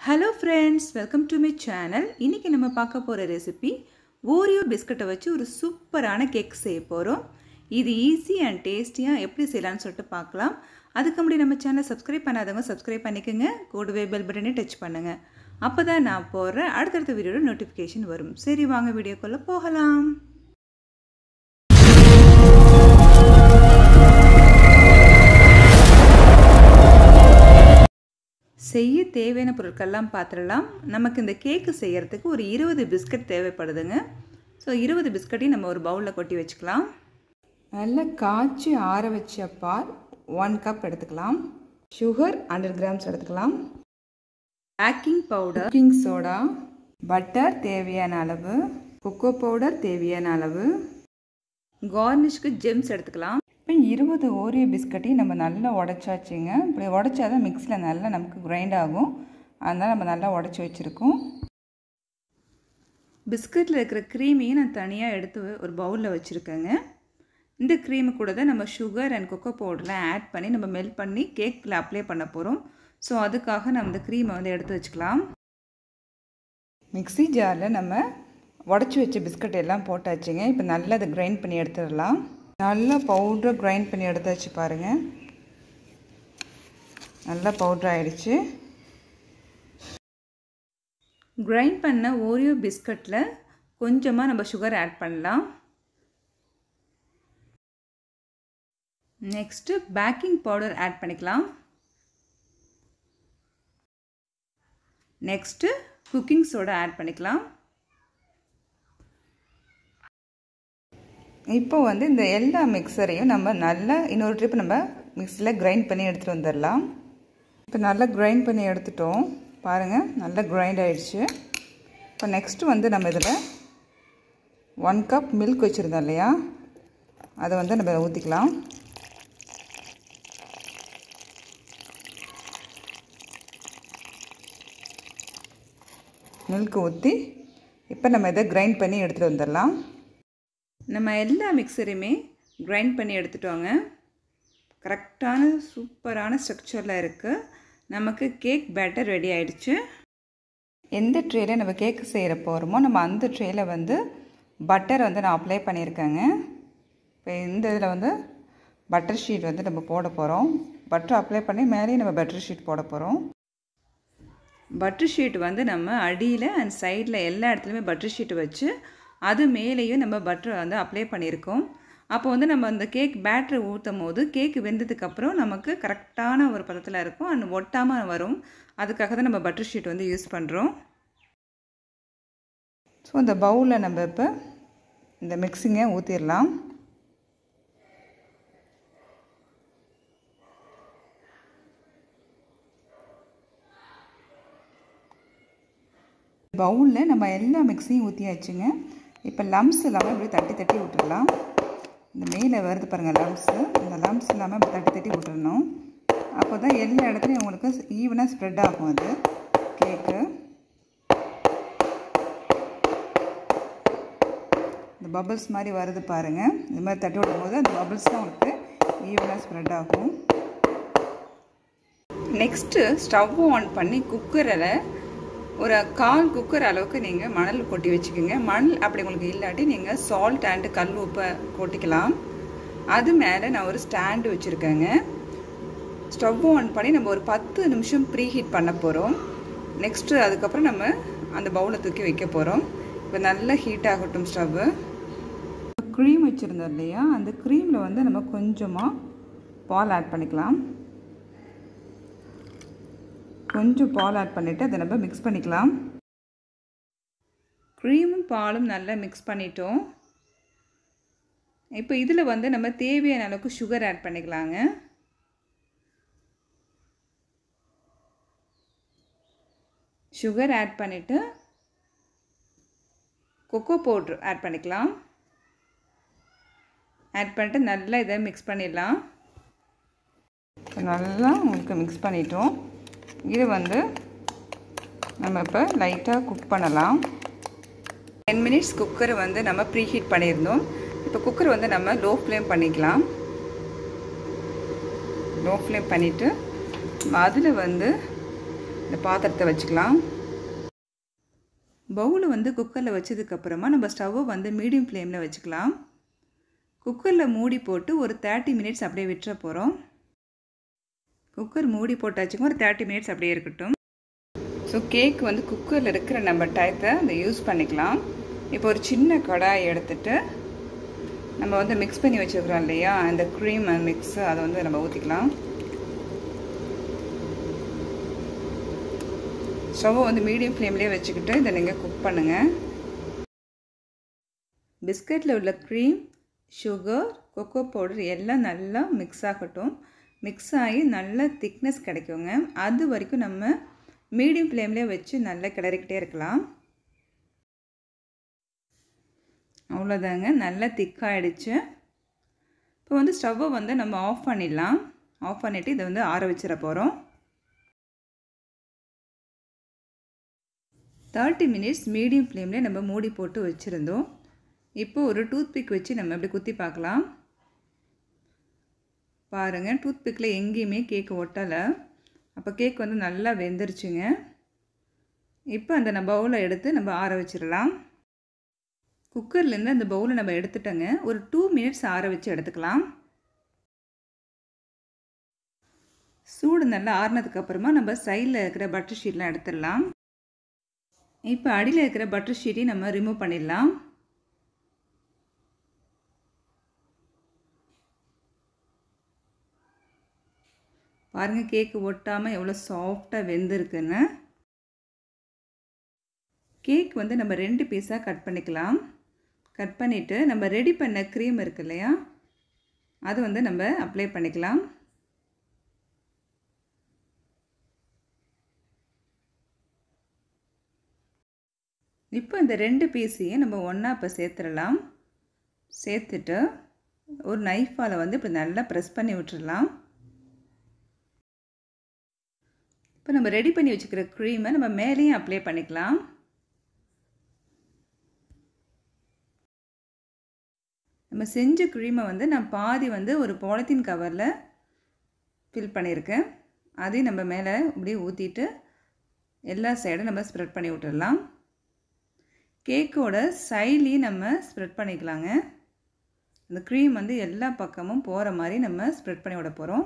Hello friends, welcome to my channel. இன்னைக்கு நம்ம பார்க்க போற ரெசிபி oreo பிஸ்கட்டை வச்சு ஒரு சூப்பரான கேக் செய்ய போறோம். இது ஈஸி அண்ட் டேஸ்டியா எப்படி செய்யலாம்னு சொல்லிட்டு பார்க்கலாம். அதுக்கு முன்னாடி நம்ம சேனலை சப்ஸ்கிரைப் பண்ணாதவங்க சப்ஸ்கிரைப் பண்ணிக்கங்க. கூடவே பெல் பட்டனை டச் பண்ணுங்க. அப்பதான் நான் போற அடுத்தடுத்த வீடியோட நோட்டிஃபிகேஷன் வரும். சரி வாங்க வீடியோக்குள்ள போகலாம். செய்ய தேவையான பொருட்கள்லாம் பார்த்துடலாம். நமக்கு இந்த கேக்கு செய்யறதுக்கு ஒரு 20 பிஸ்கட் தேவைப்படுதுங்க. ஸோ 20 பிஸ்கட்டையும் நம்ம ஒரு பவுலில் கொட்டி வச்சுக்கலாம். நல்லா காய்ச்சி ஆற வச்ச பால் 1 கப் எடுத்துக்கலாம். சுகர் 100 கிராம்ஸ் எடுத்துக்கலாம். Baking powder, cooking soda, butter தேவையான அளவு, கோகோ பவுடர் தேவையான அளவு, கார்னிஷ்க்கு ஜெம்ஸ் எடுத்துக்கலாம். இப்போ 20 ஓரியோ பிஸ்கட்டையும் நம்ம நல்லா உடச்சாச்சுங்க. இப்படி உடச்சாதான் மிக்ஸில் நல்லா நமக்கு கிரைண்ட் ஆகும். அதனால் நம்ம நல்லா உடச்சி வச்சுருக்கோம். பிஸ்கட்டில் இருக்கிற க்ரீமையும் நான் தனியாக எடுத்து ஒரு பவுலில் வச்சுருக்கேங்க. இந்த க்ரீமு கூட தான் நம்ம சுகர் அண்ட் கொக்கோ பவுடர்லாம் ஆட் பண்ணி நம்ம மெல்ட் பண்ணி கேக்கில் அப்ளை பண்ண போகிறோம். ஸோ அதுக்காக நம்ம இந்த க்ரீமை எடுத்து வச்சுக்கலாம். மிக்ஸி ஜாரில் நம்ம உடச்சி வச்ச பிஸ்கட் எல்லாம் போட்டாச்சுங்க. இப்போ நல்லா அதை கிரைண்ட் பண்ணி எடுத்துடலாம். நல்லா பவுடரை கிரைண்ட் பண்ணி எடுத்தாச்சு பாருங்கள். நல்லா பவுடர் ஆகிடுச்சு. கிரைண்ட் பண்ண ஓரியோ பிஸ்கட்டில் கொஞ்சமாக நம்ம சுகர் ஆட் பண்ணலாம். நெக்ஸ்ட்டு பேக்கிங் பவுடர் ஆட் பண்ணிக்கலாம். நெக்ஸ்ட்டு குக்கிங் சோடா ஆட் பண்ணிக்கலாம். இப்போ இந்த எல்லா மிக்சரையும் நம்ம நல்லா இன்னொரு ட்ரிப் நம்ம மிக்ஸியில் கிரைண்ட் பண்ணி எடுத்துகிட்டு வந்துடலாம். இப்போ நல்லா கிரைண்ட் பண்ணி எடுத்துட்டோம் பாருங்கள். நல்லா கிரைண்ட் ஆகிடுச்சு. இப்போ நெக்ஸ்ட்டு நம்ம இதில் 1 கப் மில்க் வச்சுருந்தோம் இல்லையா, அதை நம்ம ஊற்றிக்கலாம். மில்க் ஊற்றி இப்போ நம்ம இதை கிரைண்ட் பண்ணி எடுத்துகிட்டு வந்துடலாம். நம்ம எல்லா மிக்சரையுமே கிரைண்ட் பண்ணி எடுத்துட்டோங்க. கரெக்டான சூப்பரான ஸ்ட்ரக்சரில் இருக்குது. நமக்கு கேக் பேட்டர் ரெடி ஆகிடுச்சு. எந்த ட்ரேயில் நம்ம கேக்கு செய்கிற போகிறோமோ நம்ம அந்த ட்ரேயில் பட்டர் நான் அப்ளை பண்ணியிருக்கேங்க. இப்போ இந்த இதில் பட்டர் ஷீட் நம்ம போட போகிறோம். பட்டர் அப்ளை பண்ணி மேலேயும் நம்ம பட்டர் ஷீட் போட போகிறோம். பட்டர் ஷீட் நம்ம அடியில் அண்ட் சைடில் எல்லா இடத்துலையுமே பட்டர் ஷீட் வச்சு அது மேலேயும் நம்ம பட்டர் அப்ளை பண்ணியிருக்கோம். அப்போ நம்ம அந்த கேக் பேட்டரை ஊற்றும் போது கேக் வெந்ததுக்கப்புறம் நமக்கு கரெக்டான ஒரு பதத்தில் இருக்கும் அண்ட் ஒட்டாமல் வரும். அதுக்காக தான் நம்ம பட்டர் ஷீட் யூஸ் பண்ணுறோம். ஸோ இந்த பவுலில் நம்ம இப்போ இந்த மிக்ஸிங்கை ஊற்றிடலாம். பவுலில் நம்ம எல்லா மிக்ஸையும் ஊற்றியாச்சுங்க. இப்போ லம்ஸ் இல்லாமல் இப்படி தட்டி தட்டி விட்டுடலாம். இந்த மேலே வருது பாருங்கள் லம்ஸு. இந்த லம்ஸ் இல்லாமல் இப்படி தட்டி தட்டி விட்டுடணும். அப்போ தான் எல்லா இடத்துலையும் உங்களுக்கு ஈவனாக ஸ்ப்ரெட் ஆகும் அது கேக்கு. இந்த பபிள்ஸ் மாதிரி வருது பாருங்கள். இந்த மாதிரி தட்டி விடும்போது அந்த பபிள்ஸ் தான் உங்களுக்கு ஈவனாக ஸ்ப்ரெட் ஆகும். நெக்ஸ்ட்டு ஸ்டவ் ஆன் பண்ணி குக்கரில் ஒரு 1/4 குக்கர் அளவுக்கு நீங்கள் மணல் கொட்டி வச்சுக்கோங்க. மணல் அப்படி உங்களுக்கு இல்லாட்டி நீங்கள் சால்ட் அண்டு கல் உப்பை கொட்டிக்கலாம். அது மேலே நான் ஒரு ஸ்டாண்டு வச்சுருக்கேங்க. ஸ்டவ் ஆன் பண்ணி நம்ம ஒரு 10 நிமிஷம் ப்ரீ ஹீட் பண்ண போகிறோம். நெக்ஸ்ட்டு அதுக்கப்புறம் நம்ம அந்த பவுலை தூக்கி வைக்க போகிறோம். இப்போ நல்லா ஹீட் ஆகட்டும் ஸ்டவ்வு. க்ரீம் வச்சுருந்தோம் இல்லையா, அந்த க்ரீமில் நம்ம கொஞ்சமாக பால் ஆட் பண்ணிக்கலாம். கொஞ்சம் பால் ஆட் பண்ணிவிட்டு அதை நம்ம மிக்ஸ் பண்ணிக்கலாம். க்ரீமும் பாலும் நல்லா மிக்ஸ் பண்ணிட்டோம். இப்போ இதில் நம்ம தேவையான அளவுக்கு சுகர் ஆட் பண்ணிக்கலாங்க. சுகர் ஆட் பண்ணிவிட்டு கொக்கோ பவுட்ரு ஆட் பண்ணிக்கலாம். ஆட் பண்ணிட்டு நல்லா இதை மிக்ஸ் பண்ணிடலாம். நல்லா உங்களுக்கு மிக்ஸ் பண்ணிட்டோம். இது நம்ம இப்போ லைட்டாக குக் பண்ணலாம். 10 மினிட்ஸ் குக்கரை நம்ம ப்ரீ ஹீட் பண்ணியிருந்தோம். இப்போ குக்கர் நம்ம லோ ஃப்ளேம் பண்ணிக்கலாம். லோ ஃப்ளேம் பண்ணிவிட்டு அதில் இந்த பாத்திரத்தை வச்சுக்கலாம். பவுலை வந்து குக்கரில் வச்சதுக்கப்புறமா நம்ம ஸ்டவ்வை வந்து மீடியம் ஃப்ளேமில் வச்சுக்கலாம். குக்கரில் மூடி போட்டு ஒரு 30 மினிட்ஸ் அப்படியே விட்டுற போகிறோம். குக்கர் மூடி போட்டாச்சுங்க, ஒரு 30 மினிட்ஸ் அப்படியே இருக்கட்டும். ஸோ கேக் வந்து குக்கரில் இருக்கிற நம்ம டயத்தை அதை யூஸ் பண்ணிக்கலாம். இப்போ ஒரு சின்ன கடாயை எடுத்துகிட்டு நம்ம வந்து மிக்ஸ் பண்ணி வச்சுருக்கிறோம் இல்லையா, அந்த க்ரீம் மிக்ஸு அதை வந்து நம்ம ஊற்றிக்கலாம். ஸ்டவ்வை வந்து மீடியம் ஃப்ளேம்லேயே வச்சுக்கிட்டு இதை நீங்கள் குக் பண்ணுங்கள். பிஸ்கட்டில் உள்ள க்ரீம், சுகர், கொக்கோ பவுடர் எல்லாம் நல்லா மிக்ஸ் ஆகட்டும். மிக்ஸ் ஆகி நல்ல திக்னஸ் கிடைக்குங்க. அது வரைக்கும் நம்ம மீடியம் ஃப்ளேம்லேயே வச்சு நல்லா கிளறிக்கிட்டே இருக்கலாம். அவ்வளோதாங்க, நல்லா திக்காகிடுச்சு. இப்போ வந்து ஸ்டவ்வை வந்து நம்ம ஆஃப் பண்ணிடலாம். ஆஃப் பண்ணிவிட்டு இதை வந்து ஆற வச்சிட போகிறோம். 30 மினிட்ஸ் மீடியம் ஃப்ளேம்லேயே நம்ம மூடி போட்டு வச்சுருந்தோம். இப்போ ஒரு டூத்பிக் வச்சு நம்ம இப்படி குத்தி பார்க்கலாம். பாருங்கள், டூத்பிக்கில் எங்கேயுமே கேக் ஒட்டலை. அப்போ கேக் வந்து நல்லா வெந்துருச்சுங்க. இப்போ அந்த நம்ம பவுலை எடுத்து நம்ம ஆற வச்சிடலாம். குக்கர்லேருந்து அந்த பவுலை நம்ம எடுத்துட்டோங்க. ஒரு 2 மினிட்ஸ் ஆற வச்சு எடுத்துக்கலாம். சூடு நல்லா ஆறினதுக்கப்புறமா நம்ம சைடில் இருக்கிற பட்டர் ஷீட்லாம் எடுத்துடலாம். இப்போ அடியில் இருக்கிற பட்டர் ஷீட்டையும் நம்ம ரிமூவ் பண்ணிடலாம். பாருங்கள், கேக்கு ஒட்டாமல் எவ்வளோ சாஃப்டாக வெந்திருக்குன்னு. கேக் வந்து நம்ம 2 பீஸாக கட் பண்ணிக்கலாம். கட் பண்ணிவிட்டு நம்ம ரெடி பண்ண க்ரீம் இருக்கு இல்லையா, அது வந்து நம்ம அப்ளை பண்ணிக்கலாம். இப்போ இந்த 2 பீஸையும் நம்ம ஒன்றா இப்போ சேர்த்துடலாம். சேர்த்துட்டு ஒரு நைஃபால் வந்து இப்படி நல்லா ப்ரெஸ் பண்ணி விட்டுடலாம். இப்போ நம்ம ரெடி பண்ணி வச்சுக்கிற க்ரீமை நம்ம மேலேயும் அப்ளை பண்ணிக்கலாம். நம்ம செஞ்ச க்ரீமை வந்து நான் பாதி வந்து ஒரு பாலித்தீன் கவரில் ஃபில் பண்ணியிருக்கேன். அதையும் நம்ம மேலே இப்படியே ஊற்றிட்டு எல்லா சைடும் நம்ம ஸ்ப்ரெட் பண்ணி விட்டுடலாம். கேக்கோட சைட்லேயும் நம்ம ஸ்ப்ரெட் பண்ணிக்கலாங்க. அந்த க்ரீம் வந்து எல்லா பக்கமும் போகிற மாதிரி நம்ம ஸ்ப்ரெட் பண்ணி விட போகிறோம்.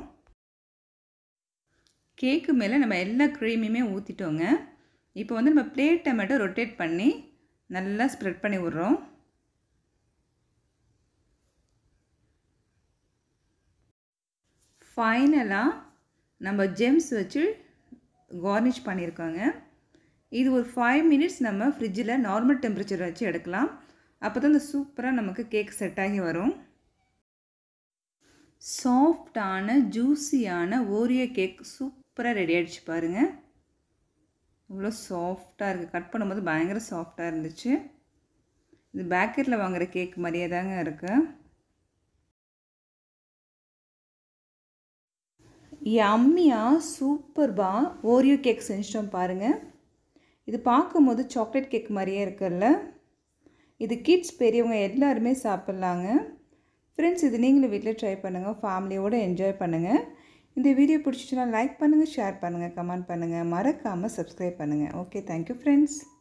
கேக்கு மேலே நம்ம எல்லா க்ரீமையுமே ஊற்றிட்டோங்க. இப்போ வந்து நம்ம பிளேட்டை மட்டும் ரொட்டேட் பண்ணி நல்லா ஸ்ப்ரெட் பண்ணி விட்றோம். ஃபைனலாக நம்ம ஜெம்ஸ் வச்சு கார்னிஷ் பண்ணியிருக்கோங்க. இது ஒரு 5 மினிட்ஸ் நம்ம ஃப்ரிட்ஜில் நார்மல் டெம்பரேச்சர் வச்சு எடுக்கலாம். அப்போ தான் இந்த சூப்பராக நமக்கு கேக் செட் ஆகி வரும். சாஃப்டான ஜூஸியான ஓரியோ கேக் சூப்பராக ரெடி ஆகிடுச்சு பாருங்கள். இவ்வளோ சாஃப்டாக இருக்குது. கட் பண்ணும்போது பயங்கர சாஃப்டாக இருந்துச்சு. இது பேக்கரியில் வாங்குகிற கேக் மாதிரியே தாங்க இருக்குது. யம்மியாக சூப்பர்பாக ஓரியோ கேக் செஞ்சிட்டோம் பாருங்கள். இது பார்க்கும்போது சாக்லேட் கேக் மாதிரியே இருக்குல்ல. இது கிட்ஸ் பெரியவங்க எல்லாருமே சாப்பிட்லாங்க. ஃப்ரெண்ட்ஸ், இது நீங்களும் வீட்டில் ட்ரை பண்ணுங்கள், ஃபேமிலியோடு என்ஜாய் பண்ணுங்கள். இந்த வீடியோ பிடிச்சிச்சுன்னா லைக் பண்ணுங்கள், ஷேர் பண்ணுங்கள், கமெண்ட் பண்ணுங்கள், மறக்காமல் சப்ஸ்கிரைப் பண்ணுங்கள். Okay, thank you friends.